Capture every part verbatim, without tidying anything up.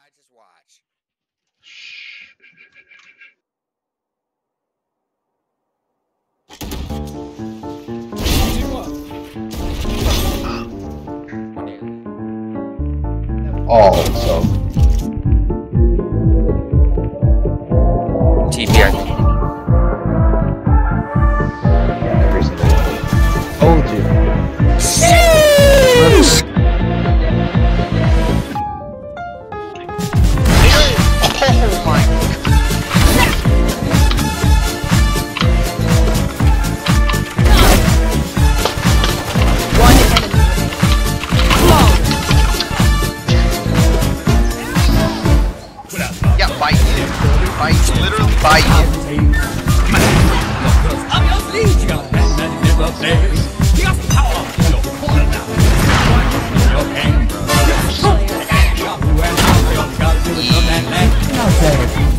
I just watch. Oh, so. T P R. Every single one. Told you. Sheesh! Oh my god. One enemy. Yeah, bite you. Bite, literally bite you. I'm your legion, and never fails. You got power, you're pulling out. Your anger. Who and how you're got to do that left. I'll say.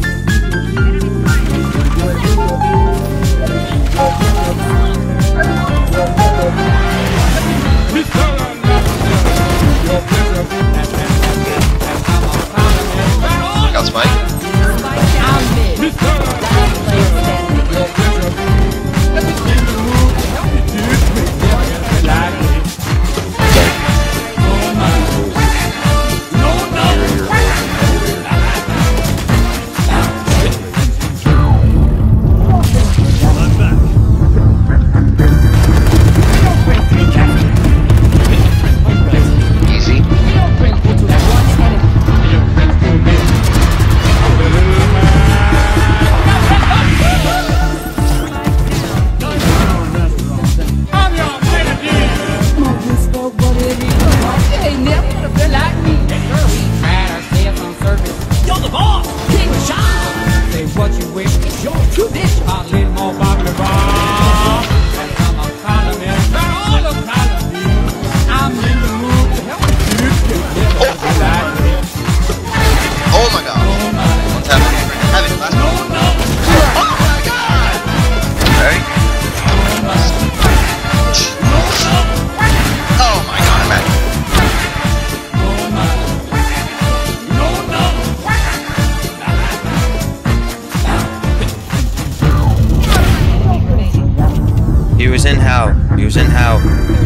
Got Spike. He was in how? He was in how?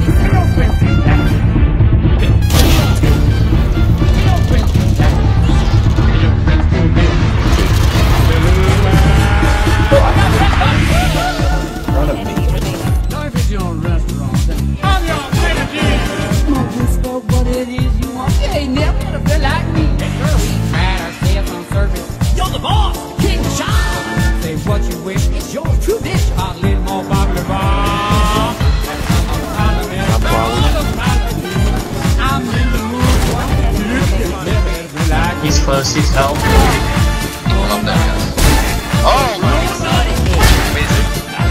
He's close, he's help. I love that guy. Oh my god. Amazing.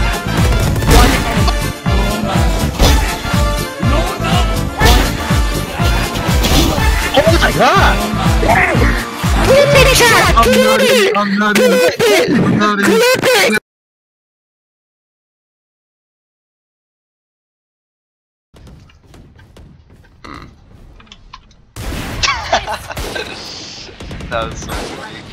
Oh my god! Clip it, shot! I'm not it! I'm not it! I'm not it! Clip it! That was so funny.